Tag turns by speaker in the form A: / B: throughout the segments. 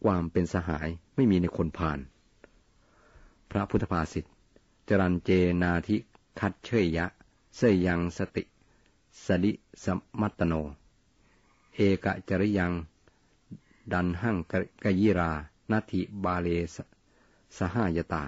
A: ความเป็นสหายไม่มีในคนพาลพระพุทธภาษิตจรัญเจนาธิคัดเชยยะเสยยังสติสดิสมัตตโนเอกจริยังดันหั่งกยิรานาทิบาเลสหายตา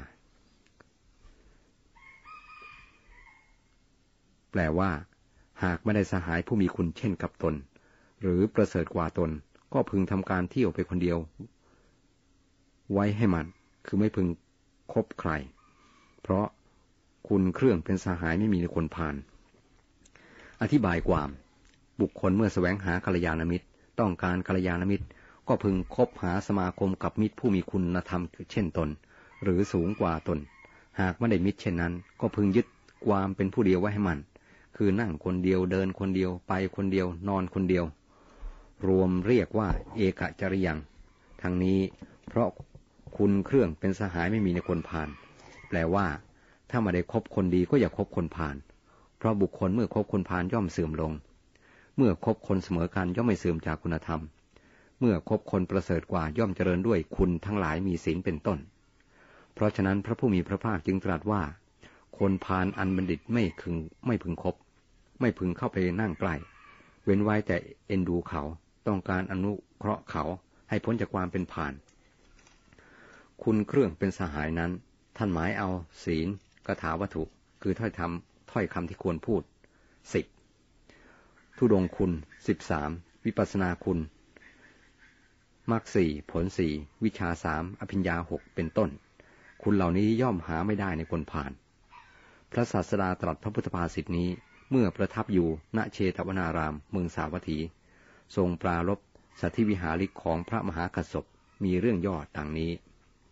A: แปลว่าหากไม่ได้สหายผู้มีคุณเช่นกับตนหรือประเสริฐกว่าตนก็พึงทำการเที่ยวไปคนเดียวไว้ให้มันคือไม่พึงคบใครเพราะคุณเครื่องเป็นสหายไม่มีในคนพาลอธิบายความบุคคลเมื่อแสวงหากัลยาณมิตรต้องการกัลยาณมิตรก็พึงคบหาสมาคมกับมิตรผู้มีคุณธรรมเช่นตนหรือสูงกว่าตนหากไม่ได้มิตรเช่นนั้นก็พึงยึดความเป็นผู้เดียวไว้ให้มันคือนั่งคนเดียวเดินคนเดียวไปคนเดียวนอนคนเดียวรวมเรียกว่าเอกจริยังทั้งนี้เพราะคุณเครื่องเป็นสหายไม่มีในคนพาลแปลว่าถ้าไม่ได้คบคนดีก็อย่าคบคนพาลเพราะบุคคลเมื่อคบคนพาลย่อมเสื่อมลงเมื่อคบคนเสมอกันย่อมไม่เสื่อมจากคุณธรรมเมื่อคบคนประเสริฐกว่าย่อมเจริญด้วยคุณทั้งหลายมีศีลเป็นต้นเพราะฉะนั้นพระผู้มีพระภาคจึงตรัสว่าคนพาลอันบัณฑิตไม่พึงคบไม่พึงเข้าไปนั่งใกล้เว้นไว้แต่เอ็นดูเขาต้องการอนุเคราะห์เขาให้พ้นจากความเป็นพาลคุณเครื่องเป็นสหายนั้นท่านหมายเอาศีลกถาวัตถุคือถ้อยคำที่ควรพูด10ธุดงค์คุณ13วิปัสสนาคุณมรรค4ผล4วิชา3อภิญญา6เป็นต้นคุณเหล่านี้ย่อมหาไม่ได้ในคนพาลพระศาสดาตรัสพระพุทธภาษิตนี้เมื่อประทับอยู่ณเชตวนารามเมืองสาวัตถีทรงปรารภสัทธิวิหาริกของพระมหากัสสปมีเรื่องย่อดังนี้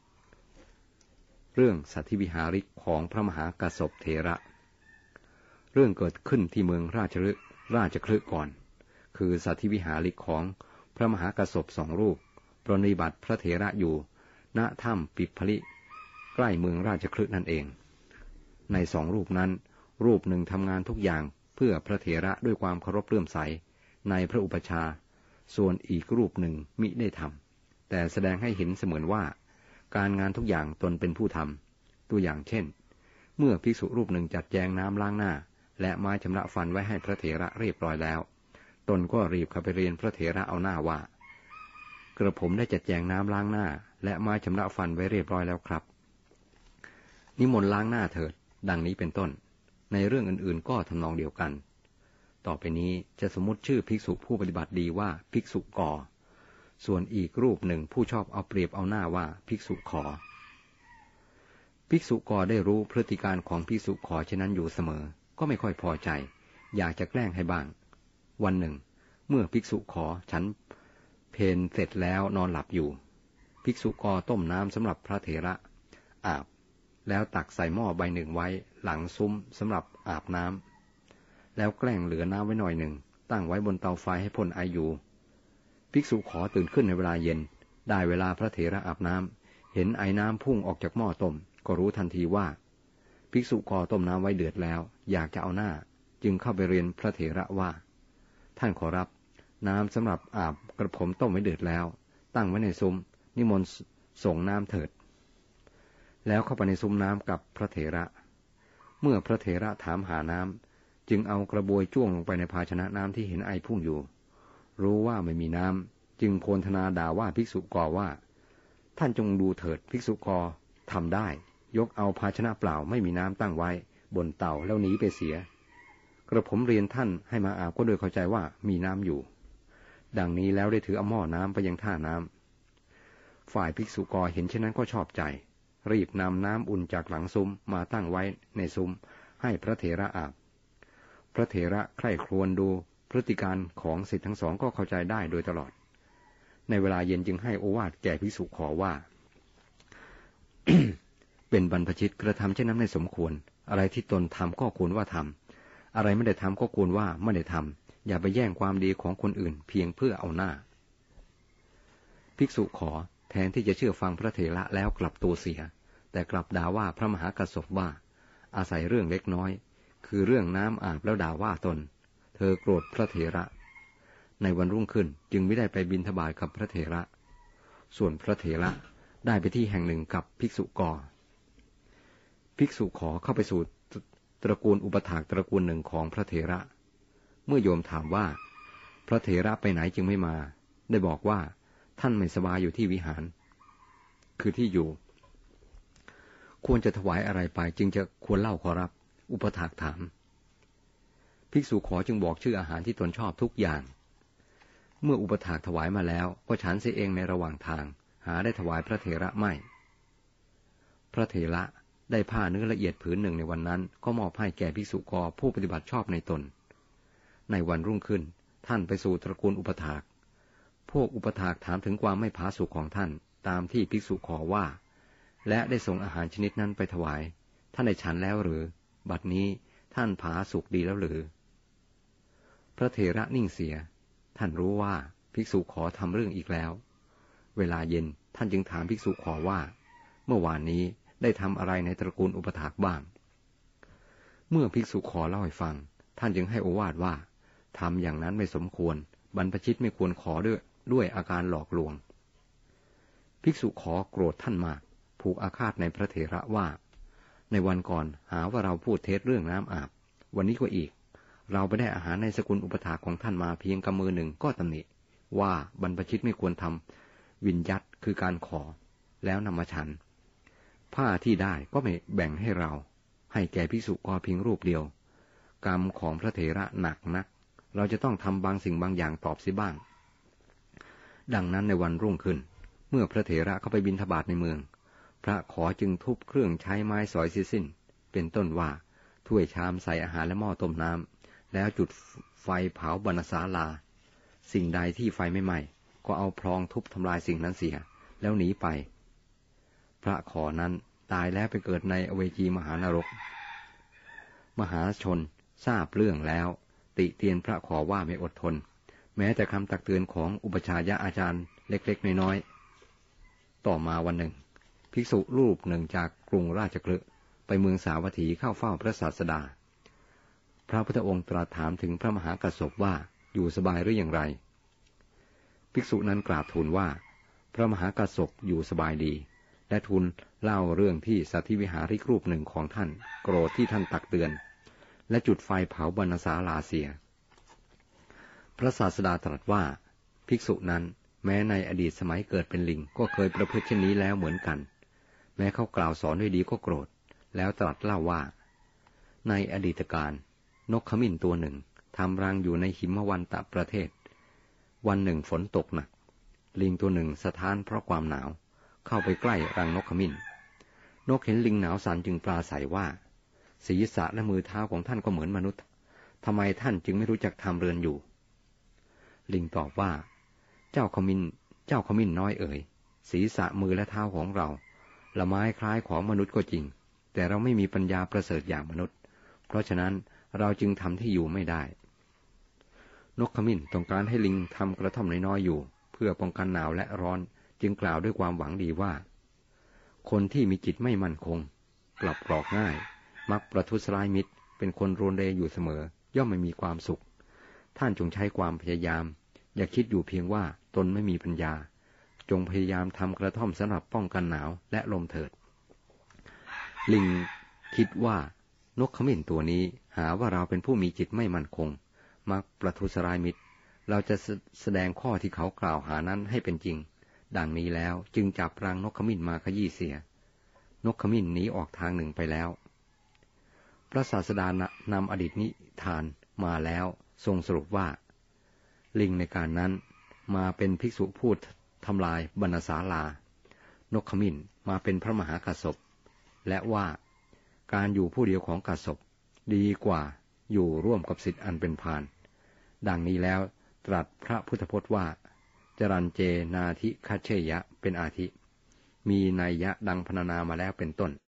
A: เรื่องสัทธิวิหาริกของพระมหากัสสปเถระเรื่องเกิดขึ้นที่เมืองราชคฤห์ก่อนคือสัทธิวิหาริกของพระมหากัสสป2 รูปปรนนิบัติพระเถระอยู่ณถ้ำปิพลิใกล้เมืองราชคฤห์นั่นเองใน2 รูปนั้นรูปหนึ่งทำงานทุกอย่างเพื่อพระเถระด้วยความเคารพเลื่อมใสในพระอุปชาส่วนอีกรูปหนึ่งมิได้ทำแต่แสดงให้เห็นเสมือนว่าการงานทุกอย่างตนเป็นผู้ทำตัวอย่างเช่นเมื่อภิกษุรูปหนึ่งจัดแจงน้ำล้างหน้าและไม้ชำระฟันไว้ให้พระเถระเรียบร้อยแล้วตนก็รีบเข้าไปเรียนพระเถระเอาหน้าว่ากระผมได้จัดแจงน้ำล้างหน้าและไม้ชำระฟันไว้เรียบร้อยแล้วครับนิมนต์ล้างหน้าเถิดดังนี้เป็นต้นในเรื่องอื่นๆก็ทำนองเดียวกันต่อไปนี้จะสมมติชื่อภิกษุผู้ปฏิบัติดีว่าภิกษุกอส่วนอีกรูปหนึ่งผู้ชอบเอาเปรียบเอาหน้าว่าภิกษุขอภิกษุกอได้รู้พฤติการของภิกษุขอเช่นนั้นอยู่เสมอก็ไม่ค่อยพอใจอยากจะแกล้งให้บ้างวันหนึ่งเมื่อภิกษุขอฉันเพลเสร็จแล้วนอนหลับอยู่ภิกษุกอต้มน้ำสำหรับพระเถระอาบแล้วตักใส่หม้อใบหนึ่งไว้หลังซุ้มสำหรับอาบน้ำแล้วแกล้งเหลือน้ำไว้หน่อยหนึ่งตั้งไว้บนเตาไฟให้พ่นไออยู่ภิกษุขอตื่นขึ้นในเวลาเย็นได้เวลาพระเถระอาบน้ำเห็นไอน้ำพุ่งออกจากหม้อต้มก็รู้ทันทีว่าภิกษุขอต้มน้ำไว้เดือดแล้วอยากจะเอาหน้าจึงเข้าไปเรียนพระเถระว่าท่านขอรับน้ำสำหรับอาบกระผมต้มไว้เดือดแล้วตั้งไว้ในซุ้มนิมนต์ส่งน้ำเถิดแล้วเข้าไปในซุ้มน้ำกับพระเถระเมื่อพระเถระถามหาน้ำจึงเอากระบวยจ้วงลงไปในภาชนะน้ำที่เห็นไอพุ่งอยู่รู้ว่าไม่มีน้ำจึงโพลธนาด่าว่าภิกษุกอว่าท่านจงดูเถิดภิกษุกอทำได้ยกเอาภาชนะเปล่าไม่มีน้ำตั้งไว้บนเตาแล้วหนีไปเสียกระผมเรียนท่านให้มาอาบก็โดยเข้าใจว่ามีน้ำอยู่ดังนี้แล้วได้ถือเอาหม้อน้ำไปยังท่าน้ำฝ่ายภิกษุกอเห็นเช่นนั้นก็ชอบใจรีบนำน้ำอุ่นจากหลังซุ้มมาตั้งไว้ในซุ้มให้พระเถระอาบพระเถระใคร่ครวญดูพฤติการของศิษย์ทั้งสองก็เข้าใจได้โดยตลอดในเวลาเย็นจึงให้โอวาทแก่ภิกษุขอว่า เป็นบรรพชิตกระทำเช่นนั้นไม่สมควรอะไรที่ตนทำก็ควรว่าทำอะไรไม่ได้ทำก็ควรว่าไม่ได้ทำอย่าไปแย่งความดีของคนอื่นเพียงเพื่อเอาหน้าภิกษุขอแทนที่จะเชื่อฟังพระเถระแล้วกลับตัวเสียแต่กลับด่าว่าพระมหากัสสปว่าอาศัยเรื่องเล็กน้อยคือเรื่องน้ำอาบแล้วด่าว่าตนเธอโกรธพระเถระในวันรุ่งขึ้นจึงไม่ได้ไปบิณฑบาตกับพระเถระส่วนพระเถระได้ไปที่แห่งหนึ่งกับภิกษุกอภิกษุขอเข้าไปสู่ตระกูลอุปถากตระกูลหนึ่งของพระเถระเมื่อโยมถามว่าพระเถระไปไหนจึงไม่มาได้บอกว่าท่านไม่สบายอยู่ที่วิหารคือที่อยู่ควรจะถวายอะไรไปจึงจะควรเล่าขอรับอุปถากถามภิกษุขอจึงบอกชื่ออาหารที่ตนชอบทุกอย่างเมื่ออุปถากถวายมาแล้วก็ฉันเสียเองในระหว่างทางหาได้ถวายพระเถระไม่พระเถระได้ผ้าเนื้อละเอียดผืนหนึ่งในวันนั้นก็มอบให้แก่ภิกษุกอผู้ปฏิบัติชอบในตนในวันรุ่งขึ้นท่านไปสู่ตระกูลอุปถากพวกอุปถากถามถึงความไม่ผาสุกของท่านตามที่ภิกษุขอว่าและได้ส่งอาหารชนิดนั้นไปถวายท่านได้ฉันแล้วหรือบัดนี้ท่านผาสุกดีแล้วหรือพระเถระนิ่งเสียท่านรู้ว่าภิกษุขอทำเรื่องอีกแล้วเวลาเย็นท่านจึงถามภิกษุขอว่าเมื่อวานนี้ได้ทำอะไรในตระกูลอุปถากบ้างเมื่อภิกษุขอเล่าให้ฟังท่านจึงให้โอวาทว่าทำอย่างนั้นไม่สมควรบรรพชิตไม่ควรขอด้วยอาการหลอกลวงภิกษุขอโกรธท่านมากผูกอาฆาตในพระเถระว่าในวันก่อนหาว่าเราพูดเท็จเรื่องน้ำอาบวันนี้ก็อีกเราไปได้อาหารในสกุลอุปถากของท่านมาเพียงกำมือหนึ่งก็ตำหนิว่าบรรพชิตไม่ควรทำวิญญัตคือการขอแล้วนำมาฉันผ้าที่ได้ก็ไม่แบ่งให้เราให้แก่ภิกษุกอเพียงรูปเดียวกรรมของพระเถระหนักนักเราจะต้องทำบางสิ่งบางอย่างตอบสิบ้างดังนั้นในวันรุ่งขึ้นเมื่อพระเถระเข้าไปบิณฑบาตในเมืองพระขอจึงทุบเครื่องใช้ไม้สอยเสียสิ้นเป็นต้นว่าถ้วยชามใส่อาหารและหม้อต้มน้ำแล้วจุดไฟเผาบรรณศาลาสิ่งใดที่ไฟไม่ไหม้ก็เอาพลองทุบทำลายสิ่งนั้นเสียแล้วหนีไปพระขอนั้นตายแล้วไปเกิดในอเวจีมหานรกมหาชนทราบเรื่องแล้วติเตียนพระขอว่าไม่อดทนแม้แต่คำตักเตือนของอุปชฌาย์อาจารย์เล็กๆน้อยๆต่อมาวันหนึ่งภิกษุรูปหนึ่งจากกรุงราชคฤห์ไปเมืองสาวัตถีเข้าเฝ้าพระศาสดาพระพุทธองค์ตรัสถามถึงพระมหากัสสปว่าอยู่สบายหรืออย่างไรภิกษุนั้นกราบทูลว่าพระมหากัสสปอยู่สบายดีและทูลเล่าเรื่องที่สัตถิวิหาริกรูปหนึ่งของท่านโกรธที่ท่านตักเตือนและจุดไฟเผาบรรณศาลาเสียพระศาสดาตรัสว่าภิกษุนั้นแม้ในอดีตสมัยเกิดเป็นลิงก็เคยประพฤติเช่นนี้แล้วเหมือนกันแม้เขากล่าวสอนด้วยดีก็โกรธแล้วตรัสเล่าว่าในอดีตการนกขมิ้นตัวหนึ่งทำรังอยู่ในหิมวันตะประเทศวันหนึ่งฝนตกหนักลิงตัวหนึ่งสะท้านเพราะความหนาวเข้าไปใกล้รังนกขมิ้นนกเห็นลิงหนาวสั่นจึงปราศัยว่าศีรษะและมือเท้าของท่านก็เหมือนมนุษย์ทำไมท่านจึงไม่รู้จักทำเรือนอยู่ลิงตอบว่าเจ้าขมิ้นน้อยเอ๋ยศีรษะมือและเท้าของเราละไม้คล้ายของมนุษย์ก็จริงแต่เราไม่มีปัญญาประเสริฐอย่างมนุษย์เพราะฉะนั้นเราจึงทำที่อยู่ไม่ได้นกขมิ้นต้องการให้ลิงทำกระท่อมน้อยๆอยู่เพื่อป้องกันหนาวและร้อนจึงกล่าวด้วยความหวังดีว่าคนที่มีจิตไม่มั่นคงกลับกรอกง่ายมักประทุษร้ายมิตรเป็นคนโรนเรอยู่เสมอย่อมไม่มีความสุขท่านจงใช้ความพยายามอย่าคิดอยู่เพียงว่าตนไม่มีปัญญาจงพยายามทำกระท่อมสำหรับป้องกันหนาวและลมเถิดลิงคิดว่านกขมิ้นตัวนี้หาว่าเราเป็นผู้มีจิตไม่มั่นคงมักประทุษร้ายมิตรเราจะแสดงข้อที่เขากล่าวหานั้นให้เป็นจริงดังนี้แล้วจึงจับรังนกขมิ้นมาขยี้เสียนกขมิ้นหนีออกทางหนึ่งไปแล้วพระศาสดานำอดีตนิทานมาแล้วทรงสรุปว่าลิงในการนั้นมาเป็นภิกษุพูดทำลายบรรณศาลานกขมิ้นมาเป็นพระมหากัสสปและว่าการอยู่ผู้เดียวของกัสสปดีกว่าอยู่ร่วมกับศิษย์อันเป็นพาลดังนี้แล้วตรัสพระพุทธพจน์ว่าจรัญเจนาธิคัจเชยะเป็นอาทิมีนัยยะดังพรรณนามาแล้วเป็นต้น